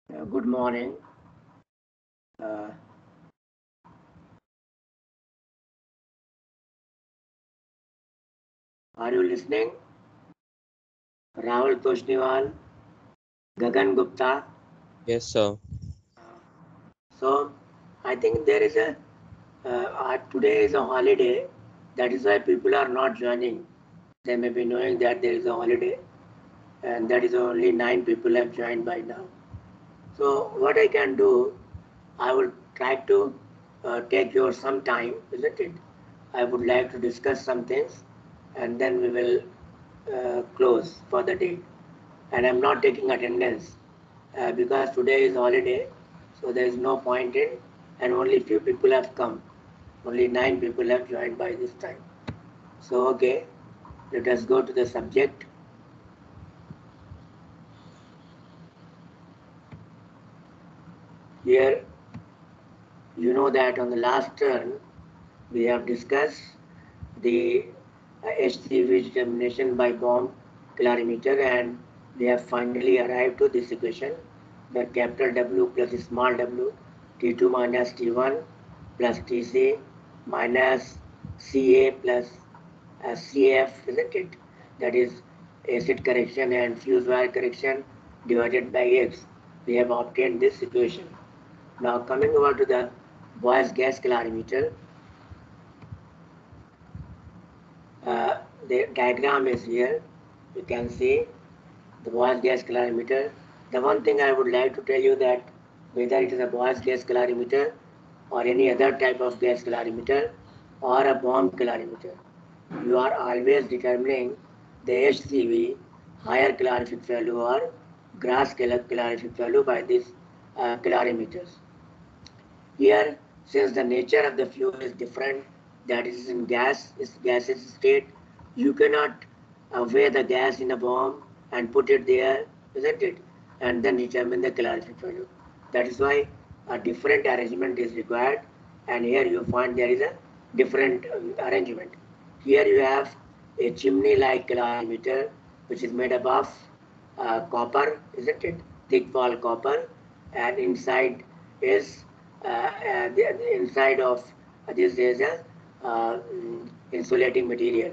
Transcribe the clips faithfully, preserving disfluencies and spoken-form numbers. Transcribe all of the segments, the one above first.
Uh, good morning. Uh, are you listening? Rahul Toshniwal, Gagan Gupta. Yes, sir. So, I think there is a uh, uh, today is a holiday. That is why people are not joining. They may be knowing that there is a holiday, and that is only nine people have joined by now. So, what I can do, I will try to uh, take your some time, isn't it? I would like to discuss some things, and then we will uh, close for the day. And I'm not taking attendance uh, because today is holiday, so there is no point in, and only few people have come. Only nine people have joined by this time. So okay, let us go to the subject. Here, you know that on the last turn we have discussed the uh, H C V determination by bomb calorimeter, and we have finally arrived to this equation, the capital W plus small w, T two minus T one plus T C minus C A plus uh, C F, isn't it? That is acid correction and fuse wire correction divided by X. We have obtained this equation. Now coming over to the Boyce gas calorimeter, uh, the diagram is here. You can see the Boyce gas calorimeter. The one thing I would like to tell you that whether it is a Boyce gas calorimeter or any other type of gas calorimeter or a bomb calorimeter, you are always determining the H C V higher calorific value or gross calorific value by these uh, calorimeters. Here, since the nature of the fuel is different, that is in gas, is gaseous state, you cannot uh, weigh the gas in a bomb and put it there, isn't it? And then determine the calorific value. That is why a different arrangement is required, and here you find there is a different um, arrangement. Here you have a chimney-like calorimeter, which is made up of uh, copper, isn't it? Thick wall copper, and inside is uh, uh, the, the inside of this is a uh, mm, insulating material.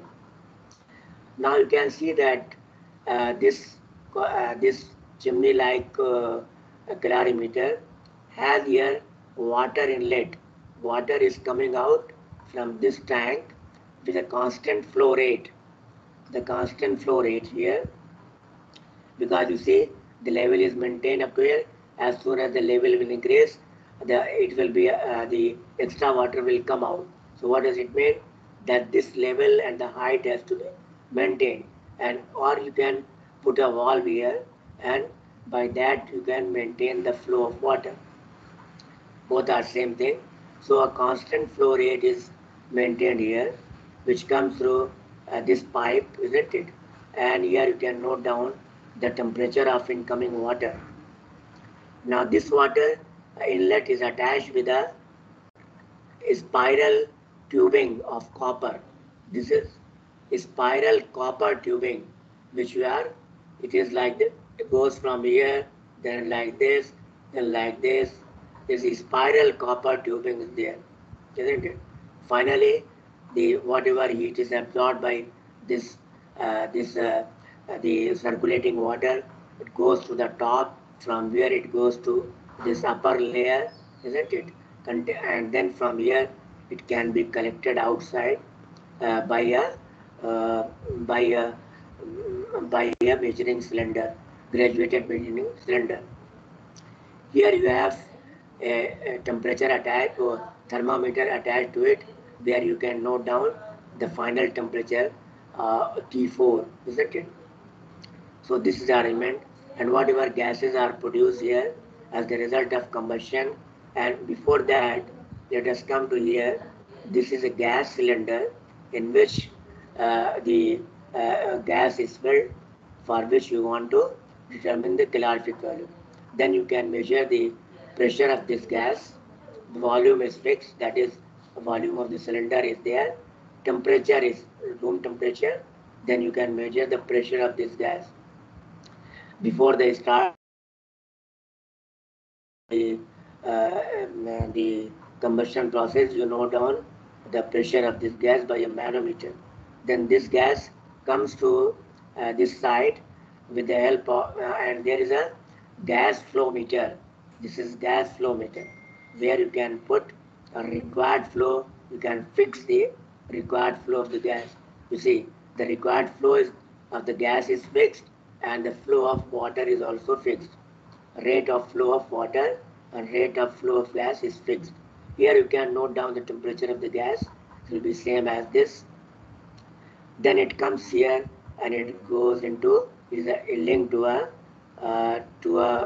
Now you can see that uh, this uh, this chimney-like uh, calorimeter has here water inlet. Water is coming out from this tank with a constant flow rate. The constant flow rate here, because you see the level is maintained up to here. As soon as the level will increase, the it will be uh, the extra water will come out. So what does it mean? That this level and the height has to be maintained, and or you can put a valve here, and by that you can maintain the flow of water. Both are same thing. So a constant flow rate is maintained here, which comes through uh, this pipe, isn't it? And here you can note down the temperature of incoming water. Now this water uh, inlet is attached with a spiral tubing of copper. This is spiral copper tubing, which we are, it is like this. It goes from here, then like this, then like this. This spiral copper tubing is there, isn't it? Finally, the whatever heat is absorbed by this uh, this uh, uh, the circulating water, it goes to the top, from where it goes to this upper layer, isn't it? And then from here it can be collected outside uh, by a uh, by a by a measuring cylinder, graduated measuring cylinder. Here you have a, a temperature attached or thermometer attached to it, where you can note down the final temperature uh, T four, isn't it? So this is the arrangement, and whatever gases are produced here as the result of combustion. And before that, let us come to here. This is a gas cylinder in which uh, the uh, gas is filled, for which you want to determine the calorific value. Then you can measure the pressure of this gas. The volume is fixed, that is, the volume of the cylinder is there. Temperature is room temperature. Then you can measure the pressure of this gas before they start the, uh, the combustion process, you note down the pressure of this gas by a manometer. Then this gas comes to uh, this side with the help of, uh, and there is a gas flow meter. This is gas flow meter, where you can put a required flow, you can fix the required flow of the gas. You see, the required flow is, of the gas is fixed, and the flow of water is also fixed. Rate of flow of water and rate of flow of gas is fixed. Here you can note down the temperature of the gas. It will be same as this. Then it comes here and it goes into, is a, a link to a uh, to a,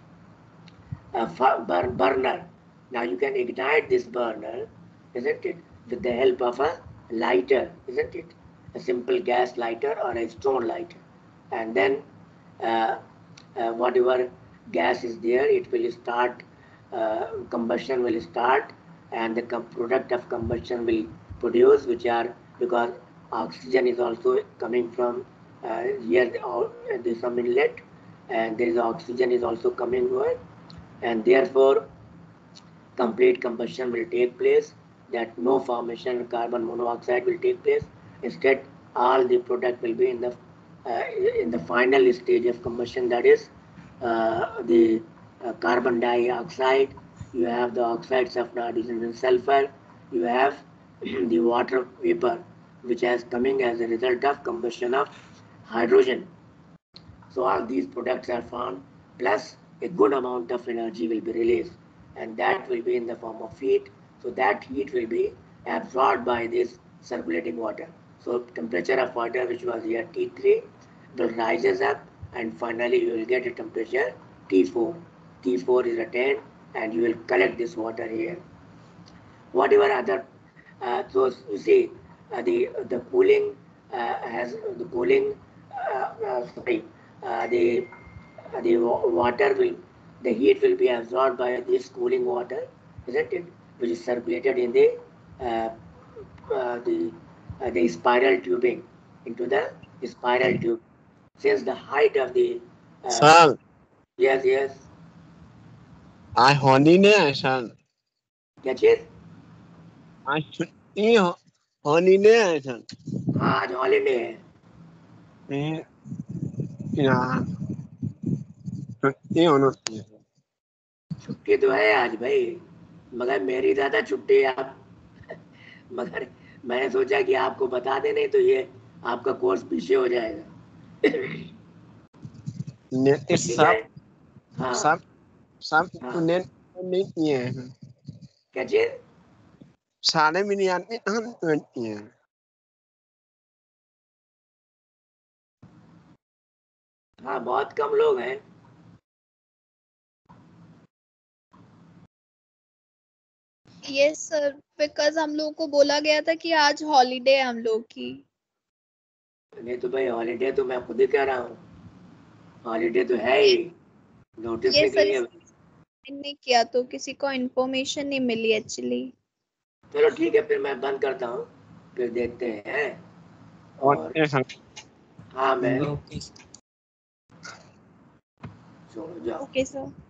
a burner. Now you can ignite this burner, isn't it, with the help of a lighter, isn't it? A simple gas lighter or a stone lighter. And then uh, uh, whatever gas is there, it will start, uh, combustion will start, and the product of combustion will produce, which are, because oxygen is also coming from uh, here, there is some inlet, and there is oxygen is also coming over, and therefore complete combustion will take place, that no formation of carbon monoxide will take place. Instead, all the product will be in the uh, in the final stage of combustion, that is uh, the uh, carbon dioxide, you have the oxides of nitrogen and sulfur, you have the water vapor, which is coming as a result of combustion of hydrogen. So all these products are formed, plus a good amount of energy will be released, and that will be in the form of heat. So that heat will be absorbed by this circulating water. So temperature of water, which was here T three, will rises up, and finally you will get a temperature T four. T four is attained, and you will collect this water here. Whatever other, uh, so you see, uh, the the cooling uh, has the cooling. Uh, uh, sorry, uh, the uh, the water will, the heat will be absorbed by this cooling water, isn't it? Which is circulated in the uh, uh, the uh, the spiral tubing, into the spiral tube. Since the height of the uh, Sir, yes, yes. I holiday, sir. Catch it? I should be holiday, sir. हाँ आज holiday है. Yeah. छुट्टी होना चाहिए. छुट्टी तो है आज भाई, मगर मेरी ज्यादा छुट्टी है आप मगर मैंने सोचा कि आपको बता दें, नहीं तो ये आपका कोर्स पीछे हो जाएगा. नेट सब हाँ सब सब हाँ. नेट नहीं है. क्या चीज? सारे मिलियन में हम ट्वेंटी है. हाँ बहुत कम लोग हैं. यस सर, बिकॉज हम लोगों को बोला गया था कि आज हॉलीडे है हम लोग की. नहीं तो भाई हॉलीडे तो मैं खुद ही कह रहा हूँ, हॉलीडे तो है ही, नोटिस ये निकली है. नहीं किया तो किसी को इन्फॉर्मेशन नहीं मिली एक्चुअली. चलो ठीक है, फिर मैं बंद करता हूँ, फिर देखते हैं. और हाँ मैं ओके सर.